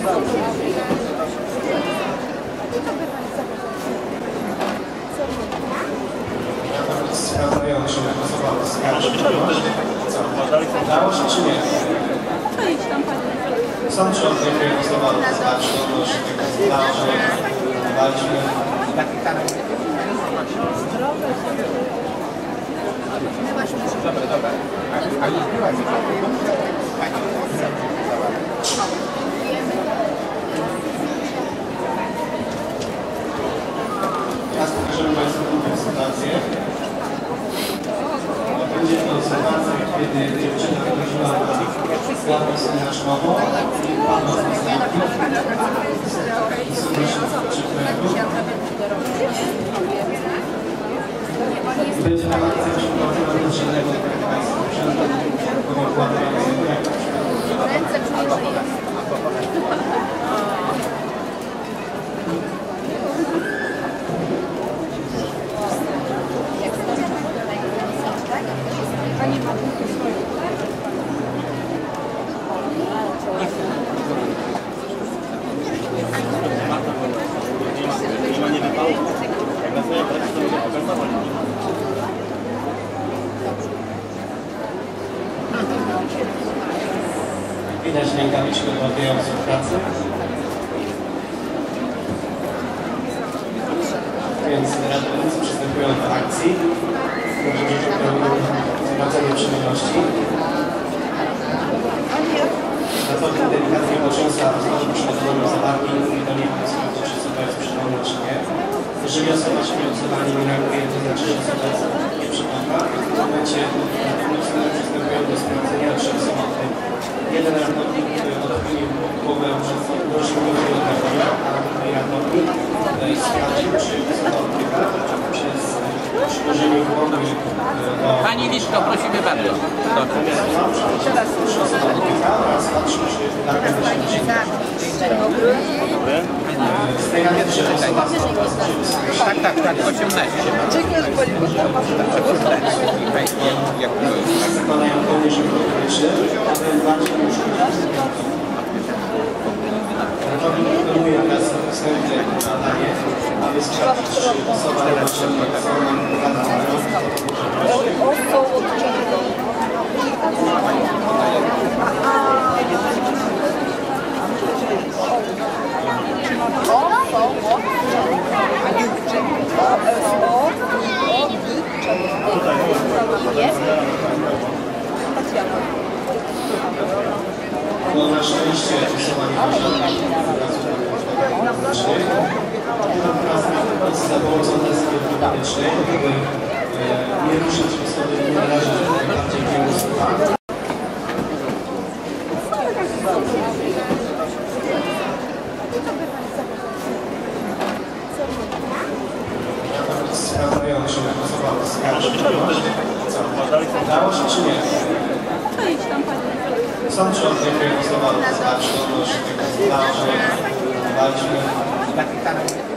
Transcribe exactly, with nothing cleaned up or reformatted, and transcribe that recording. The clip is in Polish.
Sprawdzają, czy osoba skarży. Udało się, czy nie? Sąd czy odejmuje osoba skarży odnośnie tego zdarzeń. Walczmy. Dobra, dobra. A nie była Teraz pokażemy Państwu drugą sytuację. Będzie to sytuacja, kiedy dziewczyna chodziła na składkę słonecznego i padła z następki. Będzie na akcji przygotowana do żadnego Państwa sprzętu, bowiem władającego jakoś. Ręce czujesz. Widać rękawiczkę odmawiającą pracy. Więc ratownicy przystępują do akcji. Może być zwracanie przyjemności. Ratownik delikatnie potrząsa znowu przygotowaną zawarki i mówi do niej, czy osoba jest przytomna, czy nie. Jeżeli osoba się nieodsuwanie nie reaguje, to znaczy, że osoba jest nieprzytomna. W tym momencie ratownicy przystępują do sprawdzenia, czy osoba jeden ratownik odchylił głowę przez dożywionego odprawienia, a drugi ratownik sprawdził, czy osoba oddycha przez przyłożenie głowy do... Pani Liczko, prosimy bardzo. Czy osoba oddycha oraz patrzymy, czy tak będzie się z tej rady, że osoba Tak, tak, tak, osiemnaście. zakładają kołnierz elektryczny, aby bardziej już ratownik wykonuje teraz wstępne badanie, aby sprawdzić, czy osoba niepotrzebna osoba manipulowała No na szczęście osoba niepotrzebna z za pomocą deski ortopedycznej, aby nie ruszyć osoby i nie narazić bardziej wielu słuchań. Sprawdzają, czy osoba skarży. Udało się, czy nie? Sąd czy odejmuje osoba skarży odnośnie tego zdarzeń. Walczmy.